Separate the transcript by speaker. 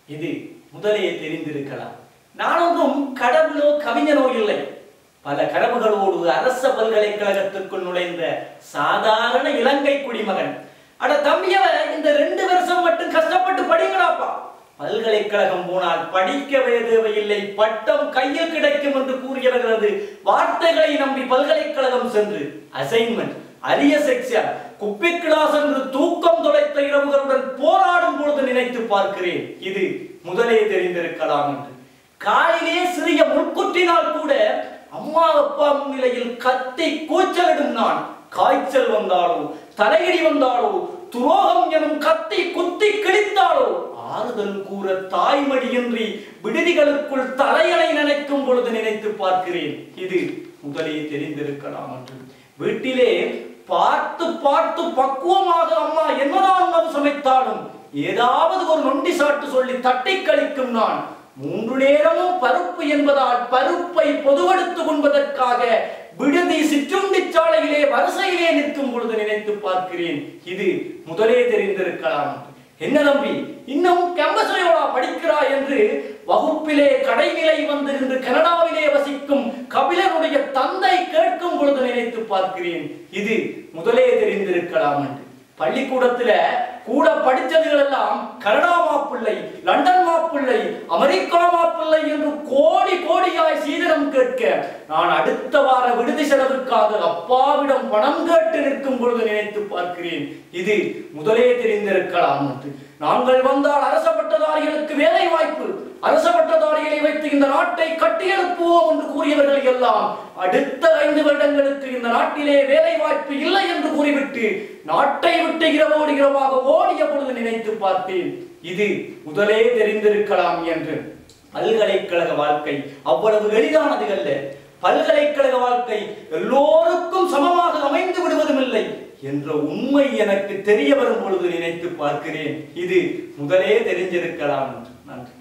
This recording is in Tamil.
Speaker 1: இது முதலே தெரிந்திருக்கலாம். நான் ஒன்றும் கடவுளோ கவிஞனோ இல்லை. பல கனவுகளோடு அரச பல்கலைக்கழகத்திற்குள் நுழைந்த சாதாரண இலங்கை குடிமகன். அட தம்பியவ, இந்த 2 வருஷம் மட்டும் கஷ்டப்பட்டு படிங்கடாப்பா. பல்கலைக்கழகம் போனால் படிக்கவே தேவையில்லை, பட்டம் கையில் கிடைக்கும் என்று கூறியவர்களது வார்த்தைகளை நம்பி பல்கலைக்கழகம் சென்று அசைன்மெண்ட், அரிய செக்ஷன், குப்பை கிளாஸ் என்று தூக்கம் தொலைத்த இரவுகளுடன் போராடும் பொழுது நினைத்து பார்க்கிறேன். இது முதலே தெரிந்திருக்கலாம் என்று. காலிலே சிறிய முள்குற்றினால் கூட அம்மா அப்பா முன்னிலையில் கத்தி கூச்சலிடும் நான். காய்ச்சல் வந்தாலோ, தலையிடி வந்தாலோ, துரோகம் எனும் கத்தி குத்தி கிழித்தாலோ ஆறுதல் கூற தாய்மடியின்றி விடுதிகளுக்குள் தலையணை நினைக்கும் பொழுது நினைத்து பார்க்கிறேன். இது முதலே தெரிந்திருக்கலாம் என்று. வீட்டிலே பார்த்து பார்த்து பக்குவமாக அம்மா என்னதான் உணவு சமைத்தாலும் ஏதாவது ஒரு நொண்டி சாட்டு சொல்லி தட்டி கழிக்கும் நான். 3 நேரமும் பருப்பு என்பதால் பருப்பை பொதுவெடுத்துக் கொள்வதற்காக விடுதி சிற்றுண்டி சாலையிலே வரிசையிலே நிற்கும் பொழுது நினைத்து பார்க்கிறேன். இது முதலே தெரிந்திருக்கலாம். என்ன தம்பி, இன்னும் கேம்பஸையோடா படிக்கிறாய் என்று வகுப்பிலே கடைநிலை வந்து இன்று கனடாவிலே வசிக்கும் கபிலனுடைய தந்தை கேட்கும் பொழுது நினைத்து பார்க்கிறேன். இது முதலே தெரிந்திருக்கலாம் என்று. பள்ளிக்கூடத்துல கூட படித்ததுகள் எல்லாம் கனடா மாப்பிள்ளை, லண்டன் மாப்பிள்ளை, அமெரிக்கா மாப்பிள்ளை என்று கோடி கோடியாய் சீதனம் கேட்க நான் அடுத்த வார விடுதி செலவுக்காக அப்பாவிடம் பணம் கேட்டு நிற்கும் பொழுது நினைத்து பார்க்கிறேன். இது முதலே தெரிந்திருக்கலாம் என்று. நாங்கள் வந்தால் அரச பட்டதாரிகளுக்கு வேலை வாய்ப்பு, அரச பட்டதாரிகளை வைத்து இந்த நாட்டை கட்டியெழுப்புவோம் என்று கூறியவர்கள் எல்லாம் அடுத்த 5 வருடங்களுக்கு இந்த நாட்டிலே வேலை வாய்ப்பு இல்லை என்று கூறிவிட்டு நாட்டை விட்டு இரவோடு இரவாக ஓடிய பொழுது நினைத்து பார்த்தேன். இது முதலே தெரிந்திருக்கலாம் என்று. பல்கலைக்கழக வாழ்க்கை அவ்வளவு எளிதானது அல்ல. பல்கலைக்கழக வாழ்க்கை எல்லோருக்கும் சமமாக அமைந்து விடுவதும் இல்லை என்ற உண்மை எனக்கு தெரிய வரும் பொழுது நினைத்து பார்க்கிறேன். இது முதலே தெரிஞ்சிருக்கலாம் என்று. நன்றி.